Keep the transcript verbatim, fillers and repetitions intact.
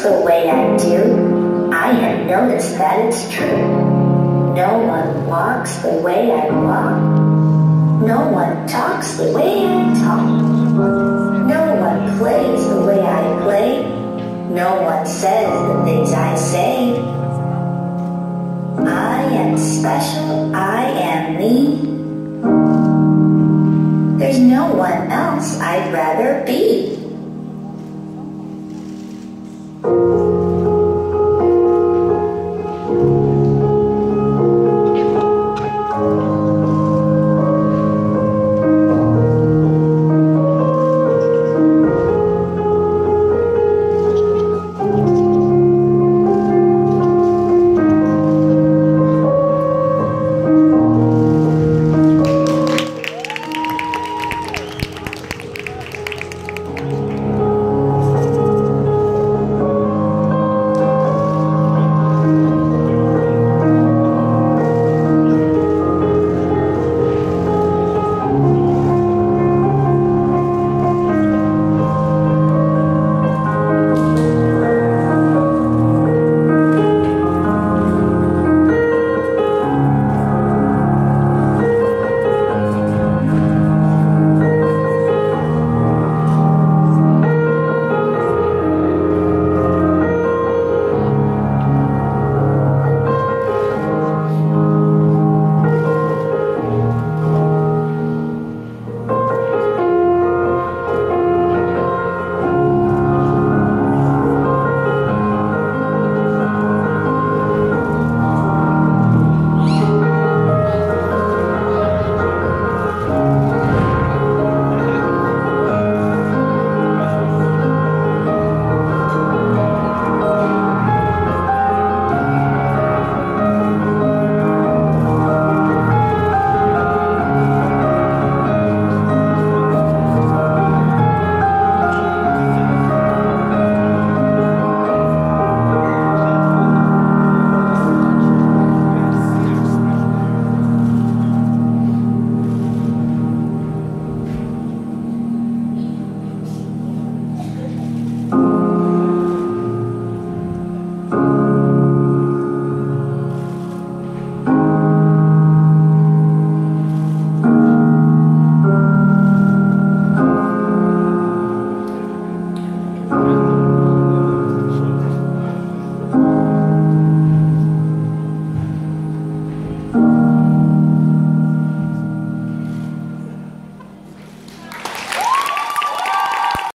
the way I do, I have noticed that it's true. No one walks the way I walk. No one talks the way I talk. No one plays the way I play. No one says the things I say. I am special, I am me. There's no one else I'd rather be.